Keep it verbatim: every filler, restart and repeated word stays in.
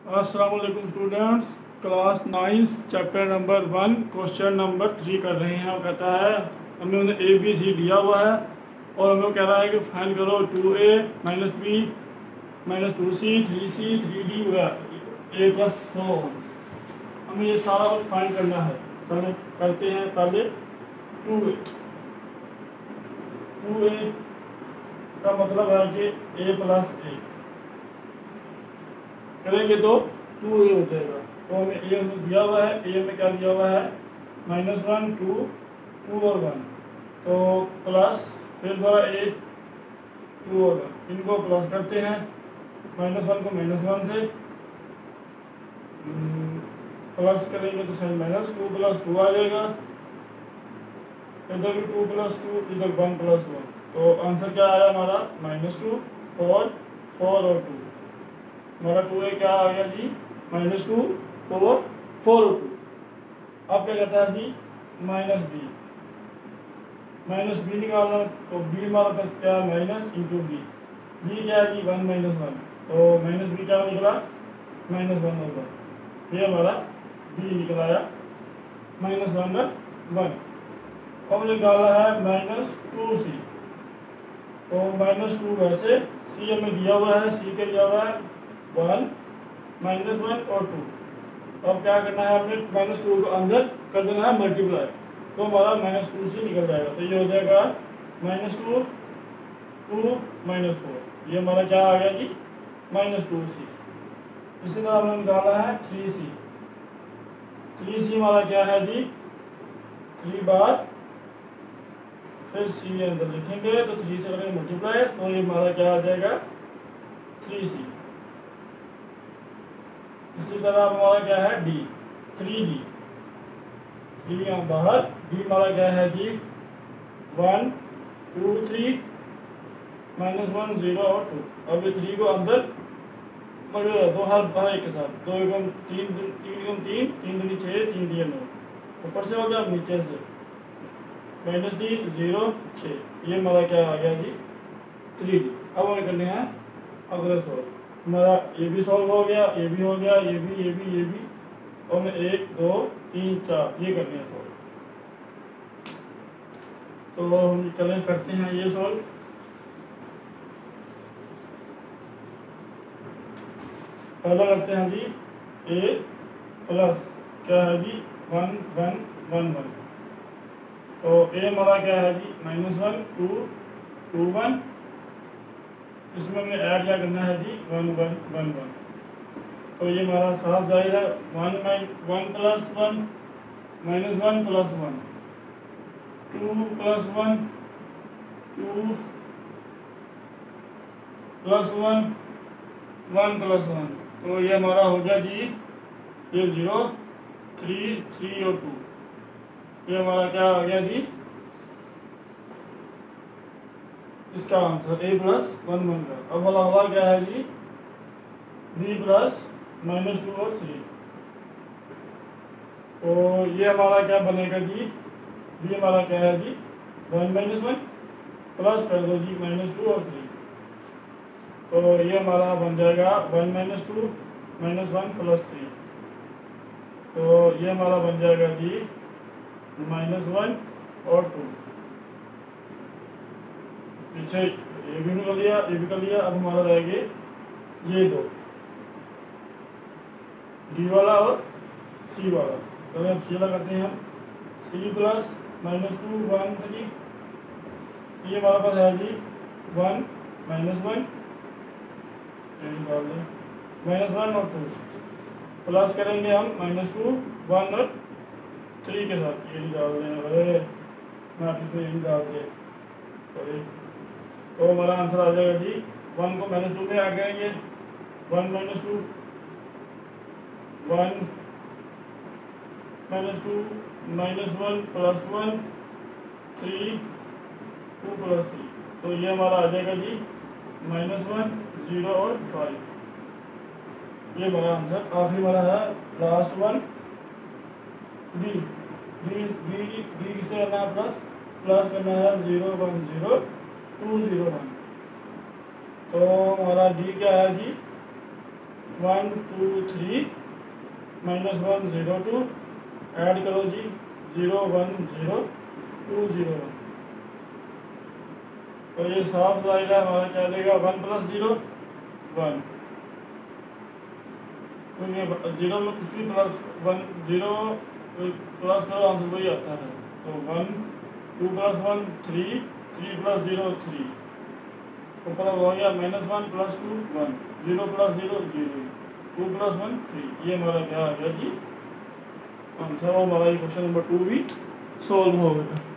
अस्सलाम वालेकुम students, class ninth chapter number one question number three कर रहे हैं। वो कहता है हमें उन्हें ए बी सी दिया हुआ है और हमें कह रहा है कि फाइंड करो two A minus B minus two C three C three D A plus four. हमें ये सारा कुछ फाइंड करना है। पहले करते हैं पहले टू ए टू ए का मतलब है कि ए प्लस ए करेंगे तो टू ए हो जाएगा। तो हमें ए हमें दिया हुआ है, ए में क्या दिया हुआ है माइनस वन टू टू और वन, तो प्लस फिर द्वारा ए टू और वन, इनको प्लस करते हैं। माइनस वन को माइनस वन से प्लस करेंगे तो sign minus two plus two आ जाएगा। इधर भी टू प्लस टू, इधर वन प्लस वन, तो आंसर क्या आया हमारा माइनस टू फोर फोर और टू। हमारा टू ए क्या आ गया जी माइनस टू फोर फोर और टू। अब क्या कहता है जी माइनस बी, माइनस बी निकालना, तो बी हमारा पास क्या माइनस इंटू बी, बी क्या है जी वन माइनस वन, तो माइनस बी क्या निकला माइनस वन और वन, ये हमारा बी निकला है माइनस वन और वन। अब मुझे निकालना है माइनस टू सी, तो माइनस टू वैसे सी हमें दिया हुआ है, सी के दिया हुआ है वन माइनस वन और टू। अब क्या करना है हमने माइनस टू को अंदर कर देना है मल्टीप्लाई, तो हमारा माइनस टू सी निकल जाएगा। तो ये हो जाएगा minus two two minus four, ये हमारा क्या आ गया जी माइनस टू सी। इसी तरह हमने निकाला है थ्री सी, थ्री सी हमारा क्या है जी थ्री बार फिर सी अंदर लिखेंगे, तो थ्री से करेंगे मल्टीप्लाई, तो ये हमारा क्या आ जाएगा थ्री सी। इसी तरह हमारा क्या है डी थ्री डी, डी यहाँ बाहर, डी हमारा क्या है जी one two three minus one zero और टू। अब ये थ्री को अंदर मल्टीप्लाई दो हर हर एक के साथ, दो एकम तीन तीन एकम तीन तीन दूनी छः तीन दिए नौ, ऊपर से हो गया नीचे से माइनस डी जीरो छः, ये हमारा क्या आ गया जी थ्री डी। अब हमें करने हैं अगले सॉल्व। हमारा ये भी सॉल्व हो गया, ये भी हो गया, ये भी ये भी ये भी, और मैं एक दो तीन चार ये करने हैं सॉल्व। तो हम चले करते हैं ये सॉल्व। पहला करते हैं जी ए प्लस क्या है जी वन वन वन वन, तो ए हमारा क्या है जी minus one two two one, इसमें हमने ऐड क्या करना है जी वन वन वन वन, तो ये हमारा साफ जाहिर है one minus one plus one minus one plus one, two plus one two plus one one plus one, तो ये हमारा हो गया जी ये जीरो थ्री थ्री और टू, ये हमारा क्या आ गया जी इसका answer A plus one one का। अब वाला हुआ क्या है जी बी प्लस माइनस टू और थ्री, तो ये हमारा क्या बनेगा जी बी हमारा क्या है जी वन माइनस वन प्लस कर दो जी माइनस टू और थ्री, तो ये हमारा बन जाएगा one minus two minus one plus three, तो ये हमारा बन जाएगा जी माइनस वन और टू। पीछे ये भी निकल लिया, ये भी कर लिया। अब हमारा रहेंगे ये दो डी वाला और सी वाला, तो अब सी वाला करते हैं हम C plus minus two one three, ये हमारे पास है जी one minus one minus one और टू, प्लस करेंगे हम माइनस टू वन और थ्री के साथ, ये निकाल दें ये निकाल दें, तो हमारा आंसर आ जाएगा जी वन को माइनस टू में ऐड करेंगे, one minus two one minus two minus one plus one three two plus three, तो ये हमारा आ जाएगा जी माइनस वन जीरो और फाइव, ये हमारा आंसर। आखिरी हमारा है last one B, B B B किसे करना है प्लस प्लस करना है zero one zero two zero one, तो हमारा डी क्या है जी one two three minus one zero two, add करो जी, zero one zero two zero one, तो ये साफ जाहिर है हमारा क्या देगा, वन प्लस ज़ीरो वन, क्योंकि जीरो में कुछ भी प्लस वन, जीरो प्लस करो आंसर वही आता है, तो one, two plus one three, three plus zero three, तो प्लस हो गया minus one plus two one, zero plus zero zero, two plus one three, ये हमारा क्या आ गया जी आंसर, और हमारा ये क्वेश्चन नंबर टू भी सॉल्व हो गया।